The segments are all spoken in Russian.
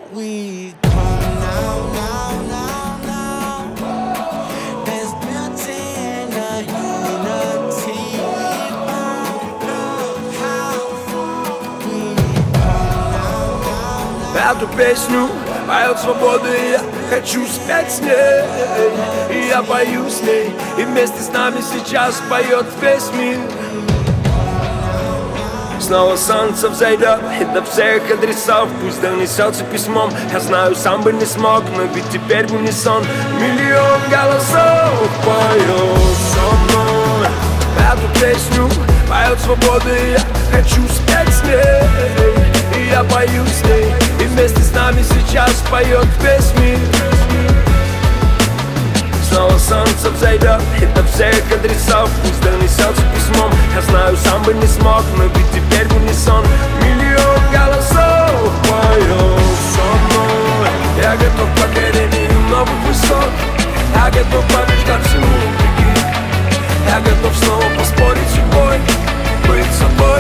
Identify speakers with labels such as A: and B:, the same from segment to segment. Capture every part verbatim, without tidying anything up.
A: we come now, now, now, now. There's beauty in the unity. We found love, how we come now, now, now.
B: Эту песню поет свободы, я хочу спеть с ней. И я пою с ней, и вместе с нами сейчас поет весь мир. Снова солнце взойдет, и до всех адресов пусть донесется письмом. Я знаю, сам бы не смог, но ведь теперь в унисон миллион голосов поет со мной. Эту песню поет свободы, я хочу спеть с ней. И я пою с ней, и вместе с нами сейчас поет весь мир. Снова солнце взойдет, и до всех адресов пусть донесется письмом. Я знаю, сам бы не смог, но ведь теперь в унисон миллион голосов поет со мной. Я готов к покорению новых высот, я готов побеждать всему вопреки. Я готов снова поспорить с судьбой, быть собой.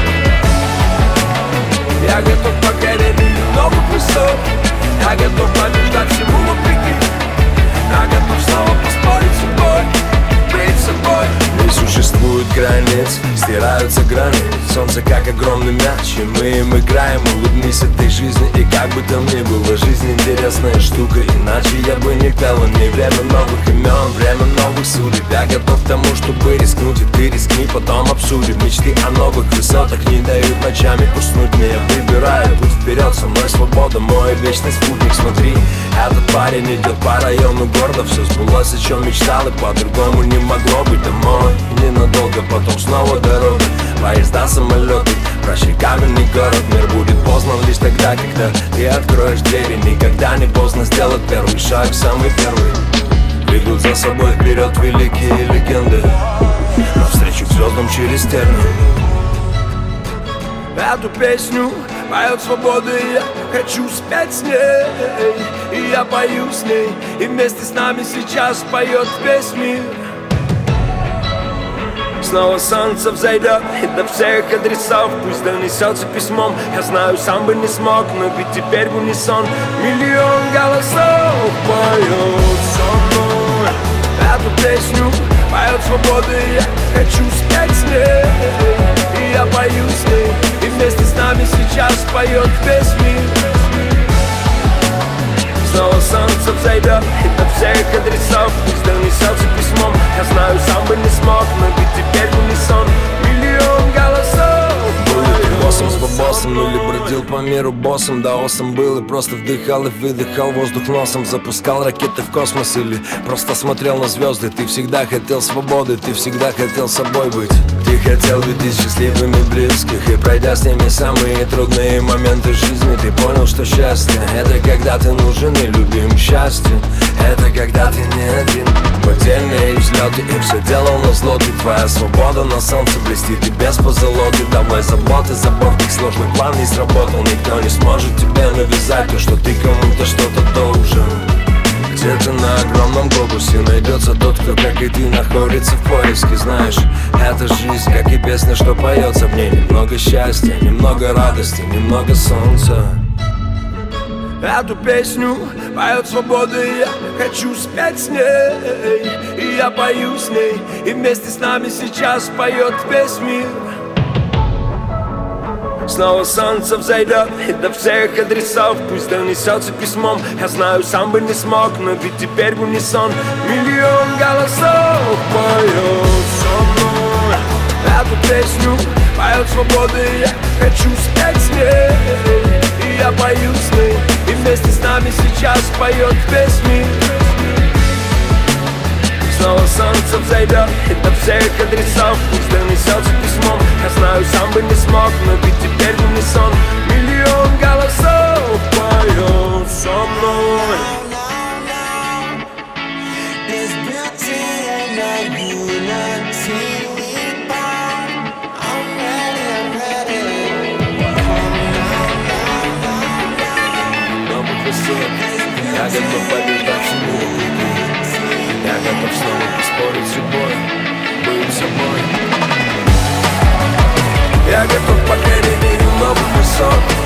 B: Я готов к покорению новых высот, я готов побеждать всему вопреки. Я готов снова поспорить с судьбой, быть собой. Не существует границ, стираются грани. Солнце как огромный мяч, и мы им играем. Улыбнись этой жизни, и как бы там ни было, жизнь интересная штука, иначе я бы не пел. Не время новых имен, время новых судеб. Я готов к тому, чтобы рискнуть, и ты рискни, потом обсудим. Мечты о новых высотах не дают ночами уснуть мне. Я выбираю путь вперед, со мной свобода, мой вечный спутник. Смотри, этот парень идет по району города. Все сбылось, о чем мечтал, и по-другому не могло быть. Домой ненадолго, потом снова дорога. Поезда, самолеты, прощай каменный город. Мир будет познан лишь тогда, когда ты откроешь двери. Никогда не поздно сделать первый шаг, самый первый. Ведут за собой вперед великие легенды, навстречу к звездам через тернии. Эту песню поет свободы, я хочу спеть с ней. И я пою с ней, и вместе с нами сейчас поет весь мир. Снова солнце взойдет, и до всех адресов пусть донесется письмом. Я знаю, сам бы не смог, но ведь теперь в унисон миллион голосов поет со мной. Эту песню поет свободы, я хочу спеть с ней. И я пою с ней, и вместе с нами сейчас поет весь мир. Снова солнце взойдет, и до всех адресов пусть донесется письмом. Я знаю, сам бы не смог, но ведь теперь в унисон миллион голосов. Был ли ты боссом с бабосом, или бродил по миру боссом? Даосом был и просто вдыхал и выдыхал воздух носом. Запускал ракеты в космос или просто смотрел на звезды. Ты всегда хотел свободы, ты всегда хотел собой быть. Ты хотел видеть счастливыми близких, и пройдя с ними самые трудные моменты жизни, ты понял, что счастье — это когда ты нужен и любим. Счастье — это когда ты не один. Поддельные взлеты, и все делал на зло. Ты твоя свобода на солнце блестит, и без позолоты. Давай заботы, забор, их сложный план не сработал. Никто не сможет тебе навязать то, что ты кому-то что-то должен. Где-то на огромном глобусе найдется тот, кто, как и ты, находится в поиске. Знаешь, это жизнь, как и песня, что поется в ней. Немного счастья, немного радости, немного солнца. Эту песню поет свободы, я хочу спеть с ней. И я пою с ней, и вместе с нами сейчас поет весь мир. Снова солнце взойдет, и до всех адресов пусть донесется письмом. Я знаю, сам бы не смог, но ведь теперь в унисон миллион голосов поет со мной. Эту песню поет свободы, я хочу спеть с ней. И я пою с ней, и вместе с нами сейчас поет весь мир. Снова солнце взойдет, и до всех адресов пусть донесется письмом. Я знаю, сам бы не смог, но ведь теперь в унисон миллион голосов поет со мной.
A: There's beauty in the unity we found. I'm ready, I'm ready. Come now, now, now, now.
B: Новых высот, я готов побеждать всему вопреки. Я готов снова поспорить с судьбой, быть собой. Я готов к покорению новых высот.